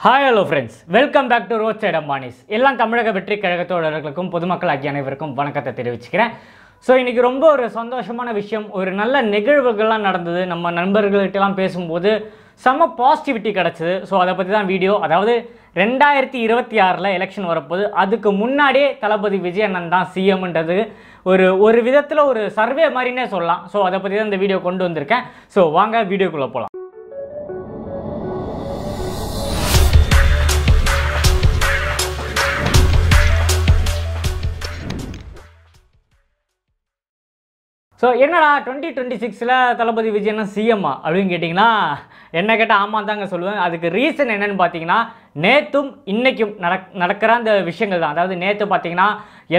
Hi hello friends, welcome back to Roadside Ambanis. எல்லாம் தமிழக வெற்றி கழகத்தோழர்களுக்கும் பொதுமக்கள் ஆகிய அனைவருக்கும் வணக்கத்தை தெரிவிச்சுக்கிறேன். ஸோ இன்றைக்கி ரொம்ப ஒரு சந்தோஷமான விஷயம், ஒரு நல்ல நிகழ்வுகள்லாம் நடந்தது. நம்ம நண்பர்கள்ட்டெல்லாம் பேசும்போது செம்ம பாசிட்டிவிட்டி கிடச்சிது. ஸோ அதை பற்றி தான் வீடியோ. அதாவது 2026 எலெக்ஷன் வரப்போது, அதுக்கு முன்னாடியே தளபதி விஜய் அண்ணன் தான் சிஎம்ன்றது ஒரு விதத்தில் ஒரு சர்வே மாதிரினே சொல்லலாம். ஸோ அதை பற்றி தான் இந்த வீடியோ கொண்டு வந்திருக்கேன். ஸோ வாங்க வீடியோக்குள்ளே போகலாம். ஸோ என்னடா 2026 தளபதி விஜய் அண்ணன் சிஎம்மா அப்படின்னு கேட்டிங்கன்னா, என்ன கேட்டால் ஆமாம் தாங்க சொல்லுவேன். அதுக்கு ரீசன் என்னென்னு பார்த்தீங்கன்னா, நேற்றும் இன்றைக்கும் நடக்கிற அந்த விஷயங்கள் தான். அதாவது நேற்று பார்த்தீங்கன்னா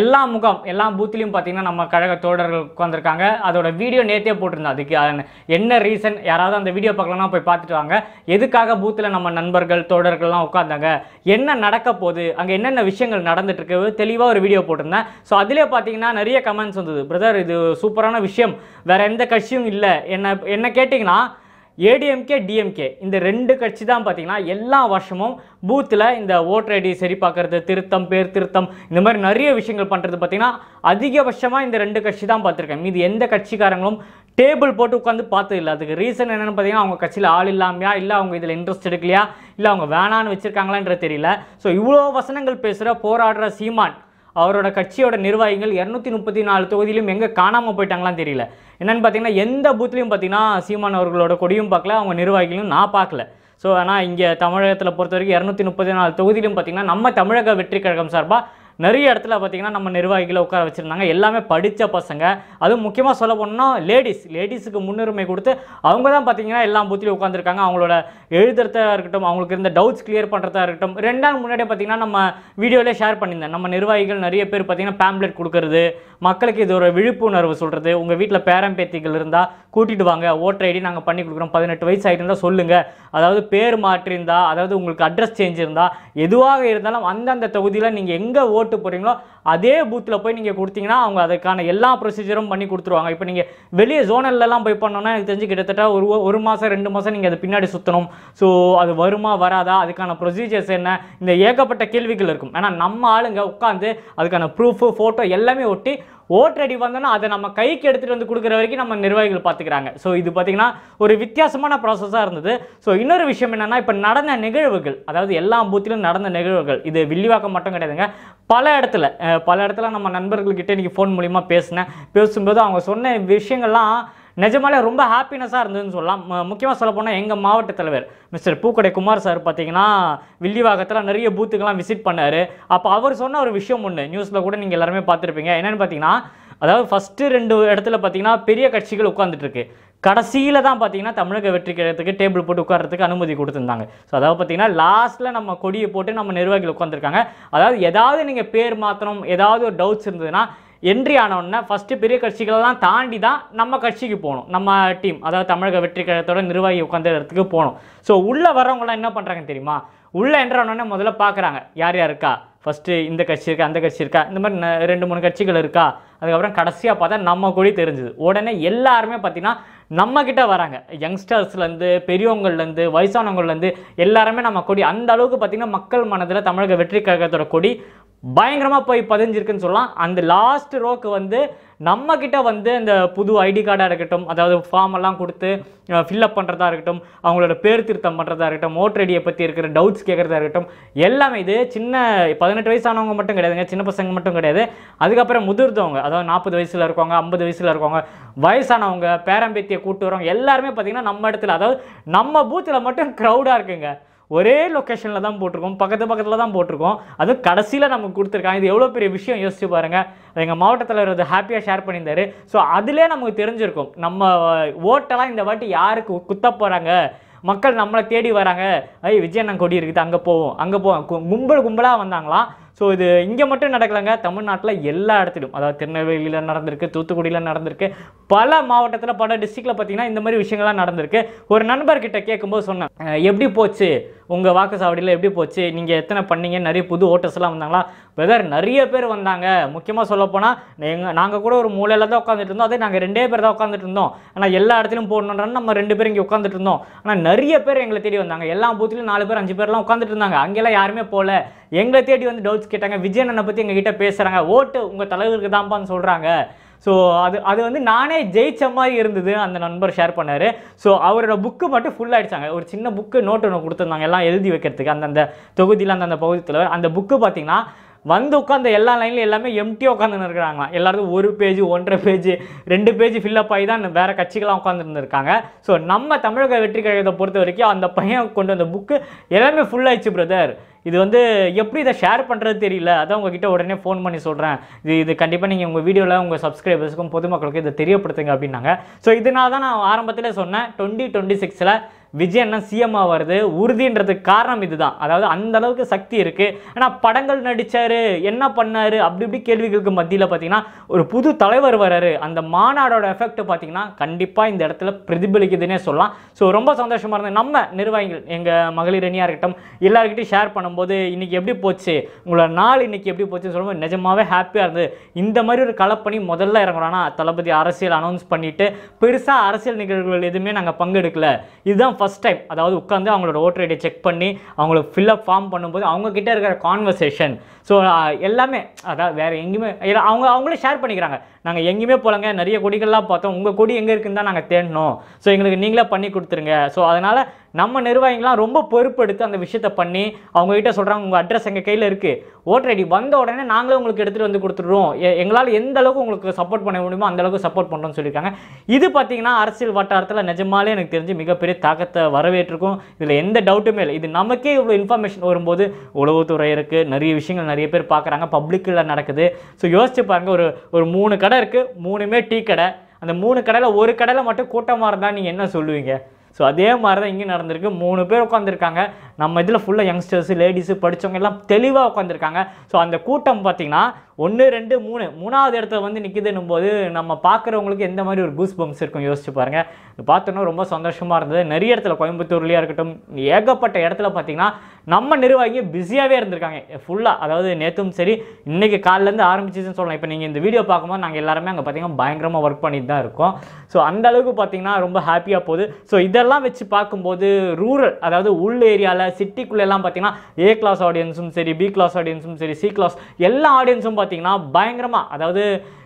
எல்லா பூத்துலேயும் பார்த்தீங்கன்னா நம்ம கழக தோழர்கள் உட்காந்துருக்காங்க. அதோட வீடியோ நேற்றே போட்டிருந்தோம். அதுக்கு என்ன ரீசன், யாராவது அந்த வீடியோ பார்க்கலன்னா போய் பார்த்துட்டு வாங்க. எதுக்காக பூத்தில் நம்ம நண்பர்கள் தோழர்கள்லாம் உட்காந்தாங்க, என்ன நடக்க போகுது, அங்கே என்னென்ன விஷயங்கள் நடந்துட்டுருக்கு, தெளிவாக ஒரு வீடியோ போட்டிருந்தேன். ஸோ அதிலே பார்த்தீங்கன்னா நிறைய கமெண்ட்ஸ் வந்தது. பிரதர் இது சூப்பரான விஷயம், வேறு எந்த கட்சியும் இல்லை. என்ன கேட்டிங்கன்னா ஏடிஎம்கே டிஎம்கே இந்த ரெண்டு கட்சி தான் பார்த்தீங்கன்னா எல்லா வருஷமும் பூத்தில் இந்த ஓட்டர் ஐடி சரி பார்க்குறது, திருத்தம், பேர் திருத்தம், இந்த மாதிரி நிறைய விஷயங்கள் பண்ணுறது பார்த்தீங்கன்னா அதிகபட்சமாக இந்த ரெண்டு கட்சி தான் பார்த்துருக்கேன். மீது எந்த கட்சிக்காரங்களும் டேபிள் போட்டு உட்காந்து பார்த்தது இல்லை. அதுக்கு ரீசன் என்னென்னு பார்த்தீங்கன்னா, அவங்க கட்சியில் ஆள் இல்லாமையா, இல்லை அவங்க இதில் இன்ட்ரெஸ்ட் எடுக்கலையா, இல்லை அவங்க வேணான்னு வச்சுருக்காங்களான்றது தெரியல. ஸோ இவ்வளோ வசனங்கள் பேசுகிற போராடுற சீமான் அவரோட கட்சியோட நிர்வாகிகள் 234 தொகுதியிலும் எங்கே காணாமல் போயிட்டாங்களான்னு தெரியல. என்னென்னு பார்த்தீங்கன்னா எந்த பூத்துலையும் பார்த்தீங்கன்னா சீமான் அவர்களோட கொடியும் பார்க்கல, அவங்க நிர்வாகிகளும் நான் பார்க்கல. ஸோ ஆனால் இங்கே தமிழகத்தில் பொறுத்த வரைக்கும் 234 தொகுதியிலும் பார்த்தீங்கன்னா நம்ம தமிழக வெற்றி கழகம் சார்பாக நிறைய இடத்துல பார்த்தீங்கன்னா நம்ம நிர்வாகிகளை உட்கார வச்சுருந்தாங்க. எல்லாமே படித்த பசங்க. அதுவும் முக்கியமாக சொல்ல போனோம்னா லேடிஸுக்கு முன்னுரிமை கொடுத்து அவங்க தான் பார்த்தீங்கன்னா எல்லா பூத்துலையும் உட்காந்துருக்காங்க. அவங்களோட எழுதுறதா இருக்கட்டும், அவங்களுக்கு இருந்த டவுட்ஸ் கிளியர் பண்ணுறதா இருக்கட்டும். 2 நாள் முன்னாடியே பார்த்தீங்கன்னா நம்ம வீடியோவிலே ஷேர் பண்ணியிருந்தேன். நம்ம நிர்வாகிகள் நிறைய பேர் பார்த்தீங்கன்னா பேம்ப்ளெட் கொடுக்கறது, மக்களுக்கு இது ஒரு விழிப்புணர்வு சொல்கிறது. உங்கள் வீட்டில் பேரம்பேத்திகள் இருந்தால் கூட்டிகிட்டு வாங்க, ஓட்டர் ஐடி நாங்கள் பண்ணி கொடுக்குறோம், 18 வயசு ஆகிட்டு இருந்தால் சொல்லுங்கள். அதாவது பேர் மாற்றிருந்தால், அதாவது உங்களுக்கு அட்ரஸ் சேஞ்ச் இருந்தால், எதுவாக இருந்தாலும் அந்தந்த தொகுதியில் நீங்கள் எங்கே ஓட்டு போகிறீங்களோ அதே பூத்தில் போய் நீங்கள் கொடுத்தீங்கன்னா அவங்க அதுக்கான எல்லா ப்ரொசீஜரும் பண்ணி கொடுத்துருவாங்க. இப்போ நீங்கள் வெளியே ஜோனல்லாம் போய் பண்ணோன்னா எனக்கு தெரிஞ்சு கிட்டத்தட்ட ஒரு மாதம் 2 மாதம் நீங்கள் அதை பின்னாடி சுற்றணும். ஸோ அது வருமா வராதா, அதுக்கான ப்ரொசீஜர்ஸ் என்ன, இந்த ஏகப்பட்ட கேள்விகள் இருக்கும். ஏன்னா நம்ம ஆளுங்க உட்காந்து அதுக்கான ப்ரூஃபு, ஃபோட்டோ எல்லாமே ஒட்டி ஓட்டர் ஐடி வந்தோன்னா அதை நம்ம கைக்கு எடுத்துகிட்டு வந்து கொடுக்குற வரைக்கும் நம்ம நிர்வாகிகள் பார்த்துக்கிறாங்க. ஸோ இது பார்த்திங்கன்னா ஒரு வித்தியாசமான ப்ராசஸாக இருந்தது. ஸோ இன்னொரு விஷயம் என்னென்னா, இப்போ நடந்த நிகழ்வுகள், அதாவது எல்லா பூத்திலும் நடந்த நிகழ்வுகள், இது வில்லிவாக்கம் மட்டும் கிடையாதுங்க, பல இடத்துல நம்ம நண்பர்கள்கிட்ட இன்றைக்கி ஃபோன் மூலிமா பேசும்போது அவங்க சொன்ன விஷயங்கள்லாம் நிஜமாலே ரொம்ப ஹாப்பினஸாக இருந்ததுன்னு சொல்லலாம். முக்கியமாக சொல்ல போனால் எங்கள் மாவட்ட தலைவர் மிஸ்டர் பூக்கடை குமார் சார் பார்த்தீங்கன்னா வில்லிவாக்கத்தில் நிறைய பூத்துக்கெல்லாம் விசிட் பண்ணார். அப்போ அவர் சொன்ன ஒரு விஷயம் ஒன்று நியூஸில் கூட நீங்கள் எல்லாருமே பார்த்துருப்பீங்க. என்னென்னு பார்த்தீங்கன்னா, அதாவது ஃபஸ்ட்டு 2 இடத்துல பார்த்தீங்கன்னா பெரிய கட்சிகள் உட்காந்துட்டுருக்கு, கடைசியில் தான் பார்த்தீங்கன்னா தமிழக வெற்றி கழகத்துக்கு டேபிள் போட்டு உட்கார்றதுக்கு அனுமதி கொடுத்துருந்தாங்க. ஸோ அதாவது பார்த்தீங்கன்னா லாஸ்ட்டில் நம்ம கொடியை போட்டு நம்ம நிர்வாகிகள் உட்காந்துருக்காங்க. அதாவது ஏதாவது நீங்கள் பேர் மாற்றணும், ஏதாவது ஒரு டவுட்ஸ் இருந்ததுன்னா என்ட்ரி ஆனவுடனே ஃபஸ்ட்டு பெரிய கட்சிகளெல்லாம் தாண்டி தான் நம்ம கட்சிக்கு போகணும். நம்ம டீம், அதாவது தமிழக வெற்றி கழகத்தோட நிர்வாகி உட்காந்த இடத்துக்கு போகணும். ஸோ உள்ளே வரவங்களாம் என்ன பண்ணுறாங்கன்னு தெரியுமா, உள்ளே என்ட்ரு ஆனோடனே முதல்ல பார்க்குறாங்க யார் இருக்கா, ஃபஸ்ட்டு இந்த கட்சி இருக்கா, அந்த கட்சி இருக்கா, இந்த மாதிரி 2-3 கட்சிகள் இருக்கா. அதுக்கப்புறம் கடைசியாக பார்த்தா நம்ம கொடி தெரிஞ்சுது. உடனே எல்லாருமே பார்த்திங்கன்னா நம்மக்கிட்ட வராங்க. யங்ஸ்டர்ஸ்லேருந்து, பெரியவங்கள்லேருந்து, வயசானவங்கள்லேருந்து எல்லாருமே நம்ம கொடி, அந்த அளவுக்கு பார்த்திங்கன்னா மக்கள் மனதில் தமிழக வெற்றி கழகத்தோட கொடி பயங்கரமாக போய் பதிஞ்சிருக்குன்னு சொல்லலாம். அந்த லாஸ்ட் ரோக்கு வந்து நம்மக்கிட்ட வந்து இந்த புது ஐடி கார்டாக இருக்கட்டும், அதாவது ஃபார்ம் எல்லாம் கொடுத்து ஃபில்அப் பண்ணுறதா இருக்கட்டும், அவங்களோட பேர் திருத்தம் பண்ணுறதா இருக்கட்டும், ஓட்டர் ஐடியை பற்றி இருக்கிற டவுட்ஸ் கேட்குறதா இருக்கட்டும், எல்லாமே இது சின்ன 18 வயசானவங்க மட்டும் கிடையாதுங்க, சின்ன பசங்க மட்டும் கிடையாது. அதுக்கப்புறம் முதிர்ந்தவங்க, அதாவது 40 வயசில் இருக்கவங்க, 50 வயசில் இருக்கவங்க, வயசானவங்க, பேரம்பேத்தியை கூட்டு வரவங்க எல்லாருமே பார்த்திங்கன்னா நம்ம இடத்துல, அதாவது நம்ம பூத்தில் மட்டும் க்ரௌடாக இருக்குங்க. ஒரே லொக்கேஷனில் தான் போட்டிருக்கோம், பக்கத்தில் தான் போட்டிருக்கோம், அதுவும் கடைசியில் நமக்கு கொடுத்துருக்காங்க. இது எவ்வளோ பெரிய விஷயம் யோசிச்சு பாருங்கள். எங்கள் மாவட்ட தலைவர் அது ஹாப்பியாக ஷேர் பண்ணியிருந்தார். ஸோ அதிலே நமக்கு தெரிஞ்சிருக்கும் நம்ம ஓட்டெல்லாம் இந்த வாட்டி யாருக்கு குத்த போகிறாங்க, மக்கள் நம்மளை தேடி வராங்க. விஜய் அண்ணன் கொடி இருக்குது, அங்கே போவோம் கும்பலாக வந்தாங்களாம். ஸோ இது இங்கே மட்டும் நடக்கலைங்க, தமிழ்நாட்டில் எல்லா இடத்துலையும், அதாவது திருநெல்வேலியில் நடந்திருக்கு, தூத்துக்குடியில் நடந்திருக்கு, பல மாவட்டத்தில் பல டிஸ்ட்ரிக்டில் பார்த்தீங்கன்னா இந்த மாதிரி விஷயங்கள்லாம் நடந்திருக்கு. ஒரு நண்பர்கிட்ட கேட்கும்போது சொன்னேன், எப்படி போச்சு உங்கள் வாக்குச்சாவடியில், எப்படி போச்சு, நீங்கள் எத்தனை பண்ணீங்க, நிறைய புது ஓட்டர்ஸ்லாம் வந்தாங்களா? வெதர் நிறைய பேர் வந்தாங்க. முக்கியமாக சொல்லப்போனால் நாங்கள் கூட ஒரு மூலையில் தான் உட்காந்துட்டு இருந்தோம். அதே நாங்கள் 2 பேர் தான் உட்காந்துட்டு இருந்தோம். ஆனால் எல்லா இடத்துலையும் போடணுன்றாலும் நம்ம 2 பேர் இங்கே உட்காந்துட்டு இருந்தோம். ஆனால் நிறைய பேர் எங்களை தேடி வந்தாங்க. எல்லா பூத்துலையும் 4 பேர் 5 பேர்லாம் உட்காந்துட்டு இருந்தாங்க. அங்கெல்லாம் யாருமே போகல. எங்களை தேடி வந்து டவுட்ஸ் கேட்டாங்க. விஜயண்ணனை பற்றி எங்ககிட்ட பேசுகிறாங்க. ஓட்டு உங்கள் தலைவருக்கு தான்ப்பான்னு சொல்கிறாங்க. ஸோ அது வந்து நானே ஜெயிச்ச மாதிரி இருந்தது. அந்த நண்பர் ஷேர் பண்ணார். ஸோ அவரோட புக்கு மட்டும் ஃபுல் ஆகிடுச்சாங்க. ஒரு சின்ன புக்கு நோட் ஒன்று கொடுத்துருந்தாங்க எல்லாம் எழுதி வைக்கிறதுக்கு. அந்தந்த தொகுதியில் அந்தந்த பகுதியில் அந்த புக்கு பார்த்தீங்கன்னா வந்து உட்காந்த எல்லா லைன்லையும் எல்லாமே எம்டியாக உட்காந்துன்னு இருக்கிறாங்க. எல்லாருக்கும் 1 பேஜ் 1.5 பேஜ் 2 பேஜ் ஃபில்லப் ஆகி தான் வேறு கட்சிகளாக உட்காந்துருந்துருக்காங்க. ஸோ நம்ம தமிழக வெற்றி கழகத்தை பொறுத்த வரைக்கும் அந்த பையன் கொண்டு வந்த புக்கு எல்லாமே ஃபுல் ஆயிடுச்சு பிரதர். இது வந்து எப்படி இதை ஷேர் பண்ணுறது தெரியல, அதான் உங்ககிட்ட உடனே ஃபோன் பண்ணி சொல்கிறேன். இது கண்டிப்பாக நீங்கள் உங்கள் வீடியோவில் உங்கள் சப்ஸ்கிரைபர்ஸுக்கும் பொதுமக்களுக்கும் இதை தெரியப்படுத்துங்க அப்படின்னாங்க. ஸோ இதனால தான் நான் ஆரம்பத்தில் சொன்னேன் 2026 விஜயண்ணன் சிஎம்மா வருது உறுதின்றதுக்கு காரணம் இதுதான். அதாவது அந்த அளவுக்கு சக்தி இருக்குது. ஆனால் படங்கள் நடித்தார், என்ன பண்ணார், அப்படி இப்படி கேள்விகளுக்கு மத்தியில் பார்த்தீங்கன்னா ஒரு புது தலைவர் வராரு. அந்த மாநாடோட எஃபெக்ட் பார்த்தீங்கன்னா கண்டிப்பாக இந்த இடத்துல பிரதிபலிக்குதுன்னே சொல்லலாம். ஸோ ரொம்ப சந்தோஷமாக இருந்தது. நம்ம நிர்வாகிகள் எங்கள் மகளிர் அணியாக இருக்கட்டும் எல்லாருக்கிட்டையும் ஷேர் பண்ணும்போது இன்றைக்கி எப்படி போச்சு, உங்களோட நாள் இன்றைக்கி எப்படி போச்சுன்னு சொல்லும்போது நிஜமாகவே ஹாப்பியாக இருந்தது. இந்த மாதிரி ஒரு களப்பணி முதல்ல இறங்குறோன்னா தளபதி அரசியல் அனௌன்ஸ் பண்ணிவிட்டு பெருசாக அரசியல் நிகழ்வுகள் எதுவுமே நாங்கள் பங்கெடுக்கல. இதுதான் ஃபஸ்ட் டைம். அதாவது உட்காந்து அவங்களோட ஓட்டர் ஐடியை செக் பண்ணி அவங்களுக்கு ஃபில்அப் ஃபார்ம் பண்ணும்போது அவங்கக்கிட்ட இருக்கிற கான்வர்சேஷன். ஸோ எல்லாமே அதாவது வேறு எங்கேயுமே அவங்களே ஷேர் பண்ணிக்கிறாங்க. நாங்கள் எங்கேயுமே போலங்க, நிறைய கொடிகள்லாம் பார்த்தோம், உங்கள் கொடி எங்கே இருக்குன்னு தான் நாங்கள் தேடணும். ஸோ எங்களுக்கு நீங்களே பண்ணி கொடுத்துருங்க. ஸோ அதனால் நம்ம நிர்வாகிகள்லாம் ரொம்ப பொறுப்பெடுத்து அந்த விஷயத்தை பண்ணி அவங்ககிட்ட சொல்கிறாங்க, உங்கள் அட்ரஸ் எங்கள் கையில் இருக்குது, ஓட்டர் ஐடி வந்த உடனே நாங்களே உங்களுக்கு எடுத்துகிட்டு வந்து கொடுத்துட்றோம், எங்களால் எந்த அளவுக்கு உங்களுக்கு சப்போர்ட் பண்ண முடியுமோ அந்த அளவுக்கு சப்போர்ட் பண்ணுறோம்னு சொல்லியிருக்காங்க. இது பார்த்தீங்கன்னா அரசியல் வட்டாரத்தில் நிஜமாலே எனக்கு தெரிஞ்சு மிகப்பெரிய தாக்கத்தை வரவேற்றிருக்கும். இதில் எந்த டவுட்டுமே இல்லை. இது நமக்கே இவ்வளோ இன்ஃபர்மேஷன் வரும்போது உளவுத்துறை இருக்குது, நிறைய விஷயங்கள் நிறைய பேர் பார்க்குறாங்க, பப்ளிக்கில் நடக்குது. ஸோ யோசிச்சு பாருங்கள், ஒரு 3 கடை இருக்குது, 3மே டீ கடை. அந்த 3 கடையில் ஒரு கடையில் மட்டும் கூட்டமாக இருந்தால் நீங்கள் என்ன சொல்லுவீங்க? ஸோ அதே மாதிரி தான் இங்கே நடந்திருக்கு. 3 பேர் உட்காந்துருக்காங்க. நம்ம இதில் ஃபுல்லாக யங்ஸ்டர்ஸு லேடிஸு படித்தவங்க எல்லாம் தெளிவாக உட்காந்துருக்காங்க. ஸோ அந்த கூட்டம் பார்த்திங்கன்னா 1 2 3 3வது இடத்துல வந்து நிற்கிதுன்னும் போது நம்ம பார்க்குறவங்களுக்கு எந்த மாதிரி ஒரு கூஸ் பம்ப்ஸ் இருக்கும் யோசிச்சு பாருங்கள். பார்த்தோன்னா ரொம்ப சந்தோஷமாக இருந்தது. நிறைய இடத்துல கோயம்புத்தூர்லேயே இருக்கட்டும் ஏகப்பட்ட இடத்துல பார்த்திங்கன்னா நம்ம நிர்வாகி பிஸியாகவே இருந்திருக்காங்க ஃபுல்லாக. அதாவது நேற்றும் சரி இன்றைக்கி காலிலேருந்து ஆரம்பிச்சிச்சுன்னு சொல்லலாம். இப்போ நீங்கள் இந்த வீடியோ பார்க்கும்போது நாங்கள் எல்லாருமே அங்கே பார்த்திங்கன்னா பயங்கரமாக ஒர்க் பண்ணிட்டு தான் இருக்கோம். ஸோ அந்தளவுக்கு பார்த்திங்கன்னா ரொம்ப ஹாப்பியாக போகுது. ஸோ இதெல்லாம் வச்சு பார்க்கும்போது ரூரல் அதாவது உள் ஏரியாவில் சிட்டிக்குள்ளெல்லாம் பார்த்திங்கன்னா A கிளாஸ் ஆடியன்ஸும் சரி, B கிளாஸ் ஆடியன்ஸும் சரி, C கிளாஸ் எல்லா ஆடியன்ஸும் பார்த்திங்கன்னா பயங்கரமாக, அதாவது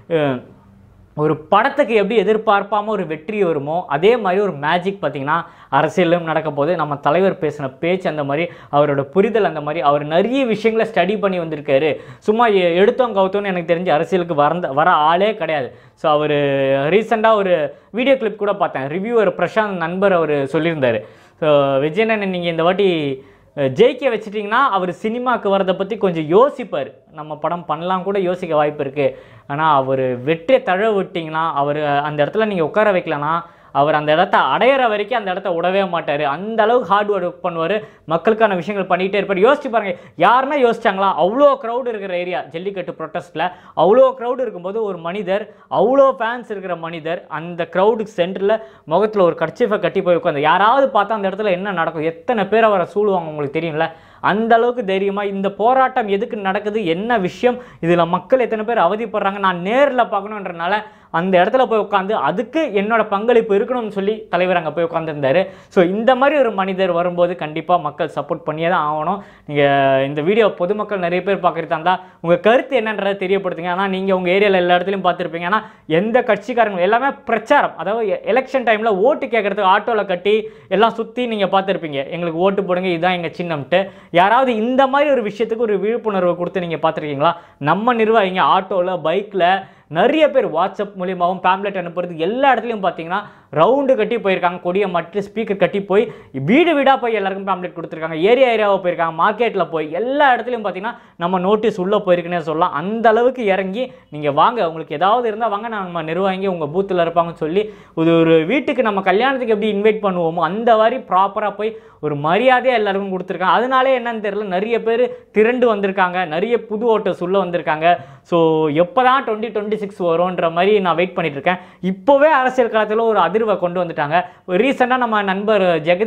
ஒரு படத்துக்கு எப்படி எதிர்பார்ப்பாமல் ஒரு வெற்றி வருமோ அதே மாதிரி ஒரு மேஜிக் பார்த்திங்கன்னா அரசியலும் நடக்க போது. நம்ம தலைவர் பேசின பேச்சு அந்த மாதிரி, அவரோட புரிதல் அந்த மாதிரி, அவர் நிறைய விஷயங்களை ஸ்டடி பண்ணி வந்திருக்காரு. சும்மா எடுத்தோம் கவுத்தோன்னு எனக்கு தெரிஞ்சு அரசியலுக்கு வர ஆளே கிடையாது. ஸோ அவர் ரீசெண்டாக ஒரு வீடியோ கிளிப் கூட பார்த்தேன், ரிவ்யூவர் பிரசாந்த் நண்பர் அவர் சொல்லியிருந்தார். ஸோ விஜயண்ணன் நீங்கள் இந்த வாட்டி ஜெயிக்க வச்சிட்டிங்கன்னா அவர் சினிமாவுக்கு வரதை பற்றி கொஞ்சம் யோசிப்பார். நம்ம படம் பண்ணலாம் கூட யோசிக்க வாய்ப்பு இருக்குது. ஆனால் அவர் வெற்றியை தழ விட்டிங்கன்னா, அவர் அந்த இடத்துல நீங்கள் உட்கார வைக்கலன்னா அவர் அந்த இடத்த அடையிற வரைக்கும் அந்த இடத்த விடவே மாட்டார். அந்த அளவுக்கு ஹார்ட் ஒர்க் பண்ணுவார், மக்களுக்கான விஷயங்கள் பண்ணிகிட்டே இருப்பார். யோசிச்சு பாருங்கள், யாருன்னா யோசிச்சாங்களா? அவ்வளோ க்ரௌடு இருக்கிற ஏரியா ஜல்லிக்கட்டு ப்ரொட்டஸ்ட்டில் அவ்வளோ க்ரௌடு இருக்கும்போது ஒரு மனிதர், அவ்வளோ ஃபேன்ஸ் இருக்கிற மனிதர் அந்த க்ரௌடுக்கு சென்டரில் முகத்தில் ஒரு கர்ச்சீஃபை கட்டி போய் உட்காந்து யாராவது பார்த்தா அந்த இடத்துல என்ன நடக்கும், எத்தனை பேர் அவரை சூழுவாங்க உங்களுக்கு தெரியும்ல. அந்த அளவுக்கு தைரியமாக இந்த போராட்டம் எதுக்கு நடக்குது, என்ன விஷயம், இதில் மக்கள் எத்தனை பேர் அவதிப்படுறாங்க, நான் நேரில் பார்க்கணுன்றனால அந்த இடத்துல போய் உட்காந்து அதுக்கு என்னோட பங்களிப்பு இருக்கணும்னு சொல்லி தலைவர் அங்கே போய் உட்காந்துருந்தார். ஸோ இந்த மாதிரி ஒரு மனிதர் வரும்போது கண்டிப்பாக மக்கள் சப்போர்ட் பண்ணியே தான் ஆகணும். நீங்கள் இந்த வீடியோ பொதுமக்கள் நிறைய பேர் பார்க்குறதா இருந்தால் உங்கள் கருத்து என்னன்றதை தெரியப்படுத்துங்க. ஆனால் நீங்கள் உங்கள் ஏரியாவில் எல்லா இடத்துலையும் பார்த்துருப்பீங்க. ஆனால் எந்த கட்சிக்காரங்க எல்லாமே பிரச்சாரம், அதாவது எலெக்ஷன் டைமில் ஓட்டு கேட்குறதுக்கு ஆட்டோவில் கட்டி எல்லாம் சுற்றி நீங்கள் பார்த்துருப்பீங்க, எங்களுக்கு ஓட்டு போடுங்க இதுதான் எங்கள் சின்னம்ட்டு. யாராவது இந்த மாதிரி ஒரு விஷயத்துக்கு ஒரு விழிப்புணர்வு கொடுத்து நீங்கள் பார்த்துருக்கீங்களா? நம்ம நிர்வாகிங்க ஆட்டோவில் பைக்கில் நிறைய பேர் வாட்ஸ்அப் மூலியமாகவும் பேம்ப்ளெட் அனுப்புறது எல்லா இடத்துலையும் பார்த்தீங்கன்னா ரவுண்டு கட்டி போயிருக்காங்க. கொடியை மட்டும் ஸ்பீக்கர் கட்டி போய் வீடு வீடாக போய் எல்லாருக்கும் பேம்ப்ளெட் கொடுத்துருக்காங்க. ஏரியாவாக போயிருக்காங்க. மார்க்கெட்டில் போய் எல்லா இடத்துலையும் பார்த்தீங்கன்னா நம்ம நோட்டீஸ் உள்ளே போயிருக்குன்னே சொல்லலாம். அந்த அளவுக்கு இறங்கி நீங்கள் வாங்க, உங்களுக்கு ஏதாவது இருந்தால் வாங்க, நம்ம நிர்வாகி உங்கள் பூத்தில் இருப்பாங்கன்னு சொல்லி ஒரு வீட்டுக்கு நம்ம கல்யாணத்துக்கு எப்படி இன்வைட் பண்ணுவோமோ அந்த மாதிரி ப்ராப்பராக போய் ஒரு மரியாதையாக எல்லாருக்கும் கொடுத்துருக்காங்க. அதனாலே என்னன்னு தெரியல, நிறைய பேர் திரண்டு வந்திருக்காங்க. நிறைய புது ஓட்டர்ஸ் உள்ளே வந்திருக்காங்க. ஸோ எப்போ தான் 2026 வரும்ன்ற மாதிரி நான் வெயிட் பண்ணிட்டு இருக்கேன். இப்போவே அரசியல் களத்தில் ஒரு அதிர்வை கொண்டு வந்துட்டாங்க. ரீசெண்டாக நம்ம நண்பர்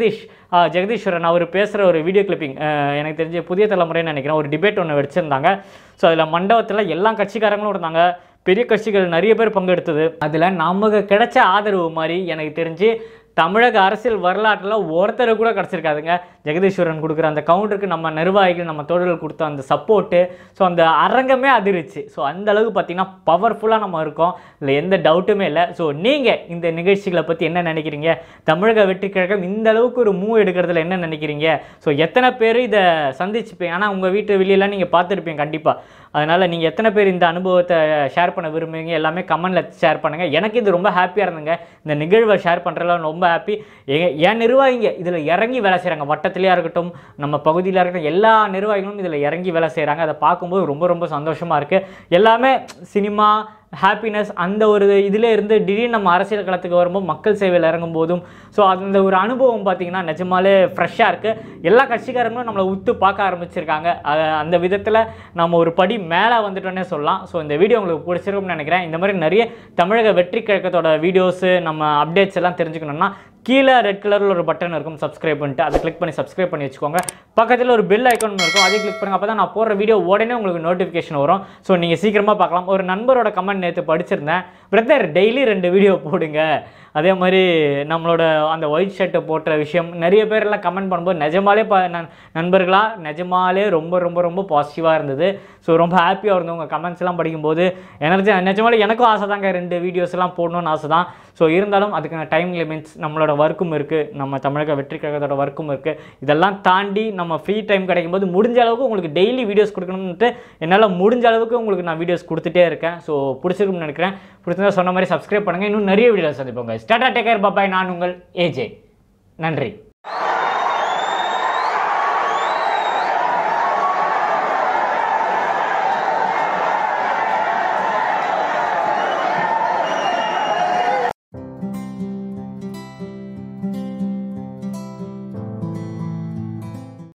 ஜெகதீஸ்வரன் அவர் பேசுகிற ஒரு வீடியோ கிளிப்பிங் எனக்கு தெரிஞ்ச புதிய தலைமுறைன்னு நினைக்கிறேன், ஒரு டிபேட் ஒன்று வச்சுருந்தாங்க. ஸோ அதில் மண்டபத்தில் எல்லா கட்சிக்காரங்களும் இருந்தாங்க. பெரிய கட்சிகள் நிறைய பேர் பங்கெடுத்தது. அதில் நமக்கு கிடைச்ச ஆதரவு மாதிரி எனக்கு தெரிஞ்சு தமிழக அரசியல் வரலாற்றில் ஒருத்தர் கூட கிடச்சிருக்காதுங்க. ஜெகதீஸ்வரன் கொடுக்குற அந்த கவுண்டருக்கு நம்ம நிர்வாகிகள் நம்ம தோழர்கள் கொடுத்த அந்த சப்போர்ட்டு, ஸோ அந்த அரங்கமே அதிர்ச்சி. ஸோ அந்த அளவுக்கு பார்த்திங்கன்னா பவர்ஃபுல்லாக நம்ம இருக்கோம், இல்லை எந்த டவுட்டுமே இல்லை. ஸோ நீங்கள் இந்த நிகழ்ச்சிகளை பற்றி என்ன நினைக்கிறீங்க? தமிழக வெற்றி கழகம் இந்த அளவுக்கு ஒரு மூவ் எடுக்கிறதுல என்ன நினைக்கிறீங்க? ஸோ எத்தனை பேர் இதை சந்திச்சுப்பீங்க? ஆனால் உங்கள் வீட்டு வெளியெல்லாம் நீங்கள் பார்த்துருப்பீங்க கண்டிப்பாக. அதனால் நீங்கள் எத்தனை பேர் இந்த அனுபவத்தை ஷேர் பண்ண விரும்புவீங்க? எல்லாமே கமெண்டில் ஷேர் பண்ணுங்கள். எனக்கு இது ரொம்ப ஹாப்பியாக இருந்துங்க, இந்த நிகழ்வை ஷேர் பண்ணுறதுல ரொம்ப ஹாப்பி. ஏன் நிர்வாகிங்க இதில் இறங்கி வேலை செய்கிறாங்க, வட்டத்திலேயே இருக்கட்டும் நம்ம பகுதியில் இருக்கட்டும் எல்லா நிர்வாகிகளும் இதில் இறங்கி வேலை செய்கிறாங்க. அதை பார்க்கும்போது ரொம்ப ரொம்ப சந்தோஷமாக இருக்குது. எல்லாமே சினிமா ஹாப்பினஸ் அந்த ஒரு இதில் இருந்து திடீர்னு நம்ம அரசியல் களத்துக்கு வரும்போது மக்கள் சேவையில் இறங்கும் போதும் ஸோ அந்த ஒரு அனுபவம் பார்த்திங்கன்னா நிஜமாலே ஃப்ரெஷ்ஷாக இருக்குது. எல்லா கட்சிக்காரங்களும் நம்மளை உத்து பார்க்க ஆரம்பிச்சிருக்காங்க. அந்த விதத்தில் நம்ம ஒரு படி மேலே வந்துட்டோன்னே சொல்லலாம். ஸோ இந்த வீடியோ உங்களுக்கு பிடிச்சிருக்கும்னு நினைக்கிறேன். இந்த மாதிரி நிறைய தமிழக வெற்றி கழகத்தோட வீடியோஸு நம்ம அப்டேட்ஸ் எல்லாம் தெரிஞ்சுக்கணுன்னா கீழே ரெட் கலரில் ஒரு பட்டன் இருக்கும், சப்ஸ்கிரைப் பண்ணிட்டு அதை கிளிக் பண்ணி சப்ஸ்கிரைப் பண்ணி வச்சுக்கோங்க. பக்கத்தில் ஒரு பெல் ஐக்கான் இருக்கும், அதை கிளிக் பண்ணுங்கள். அப்போ தான் நான் போடுற வீடியோ உடனே உங்களுக்கு நோட்டிஃபிகேஷன் வரும். ஸோ நீங்கள் சீக்கிரமாக பார்க்கலாம். ஒரு நண்பரோட கமெண்ட் நேற்று படிச்சிருந்தேன், பிரதர் டெய்லி 2 வீடியோ போடுங்க. அதே மாதிரி நம்மளோட அந்த ஒயிட் ஷர்ட்டை போட்ட விஷயம் நிறைய பேரெல்லாம் கமெண்ட் பண்ணும்போது நிஜமாலே நண்பர்களாக நிஜமாலே ரொம்ப ரொம்ப ரொம்ப பாசிட்டிவாக இருந்தது. ஸோ ரொம்ப ஹாப்பியாக இருந்தோம் உங்கள் கமெண்ட்ஸ்லாம் படிக்கும்போது. நிஜமாலே எனக்கும் ஆசை தாங்க 2 வீடியோஸ்லாம் போடணும்னு ஆசை தான். ஸோ இருந்தாலும் அதுக்கான டைம் லிமிட்ஸ் நம்மளோட ஒர்க்கும் இருக்குது, நம்ம தமிழக வெற்றி கழகத்தோட ஒர்க்கும் இருக்குது. இதெல்லாம் தாண்டி நம்ம ஃப்ரீ டைம் கிடைக்கும்போது முடிஞ்ச அளவுக்கு உங்களுக்கு டெய்லி வீடியோஸ் கொடுக்கணும்னுட்டு என்னால் முடிஞ்ச அளவுக்கு உங்களுக்கு நான் வீடியோஸ் கொடுத்துட்டே இருக்கேன். ஸோ பிடிச்சிருக்குன்னு நினைக்கிறேன். பிடிச்சிருந்தா சொன்ன மாதிரி சப்ஸ்கிரைப் பண்ணுங்கள். இன்னும் நிறைய வீடியோஸ் சந்திப்போங்க. Tata, take care, bye. நான் உங்கள் ஏஜே. நன்றி.